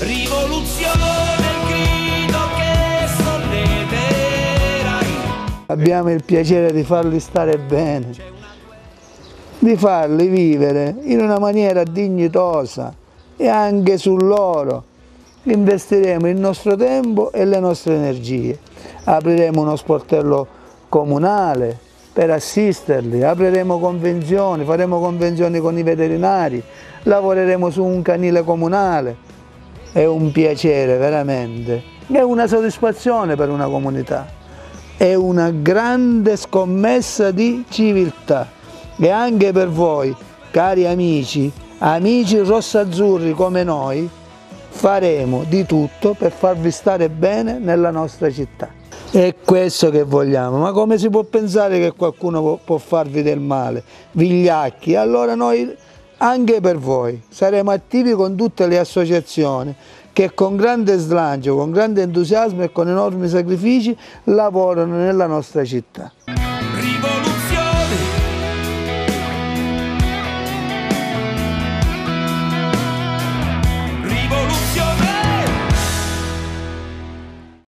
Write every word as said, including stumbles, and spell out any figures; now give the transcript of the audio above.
rivoluzione, il grido che solleverai. Abbiamo il piacere di farli stare bene, di farli vivere in una maniera dignitosa e anche su loro investiremo il nostro tempo e le nostre energie. Apriremo uno sportello comunale per assisterli, apriremo convenzioni, faremo convenzioni con i veterinari, lavoreremo su un canile comunale. È un piacere veramente, è una soddisfazione per una comunità, è una grande scommessa di civiltà e anche per voi, cari amici, amici rossazzurri come noi, faremo di tutto per farvi stare bene nella nostra città. È questo che vogliamo, ma come si può pensare che qualcuno può, può farvi del male, vigliacchi? Allora noi, anche per voi, saremo attivi con tutte le associazioni che con grande slancio, con grande entusiasmo e con enormi sacrifici lavorano nella nostra città.